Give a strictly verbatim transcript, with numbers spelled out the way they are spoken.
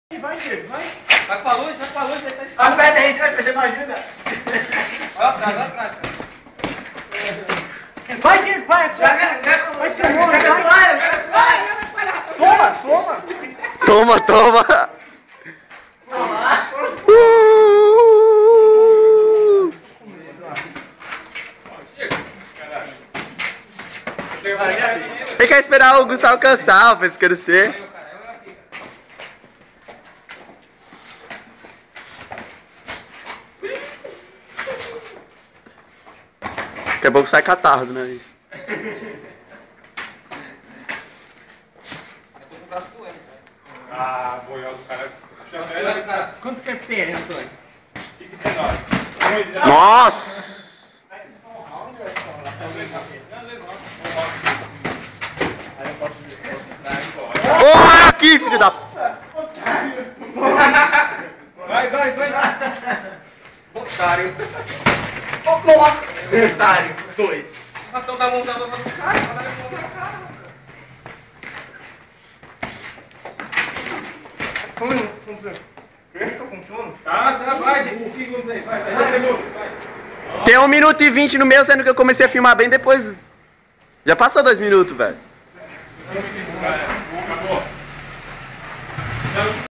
Vai, Diego, vai. Vai pra luz, vai pra luz, aí tá escuro. Aperta aí, traz, você não ajuda. Vai atrás, vai atrás, cara. Vai, Diego, vai. Vai ser louco, vai. Toma, toma. Toma, toma. Uh! Tem que esperar o Gustavo cansar pra esquecer. Daqui a pouco sai catarro do nariz. Ah, boial do cara. Quanto tempo tem aí, Antônio? cinco e dezenove. Nossa! Oh, aqui, filho da... Vai, vai, vai. Otário. Nossa! Otário, dois. Ratão da mãozão da mão. Sai, vai dar a mão na cara. Como eu tô com sono? Tá, você vai, vinte segundos aí, vai, vai. dez segundos, vai. Tem um minuto e vinte no meu, sendo que eu comecei a filmar bem depois. Já passou dois minutos, velho. Acabou.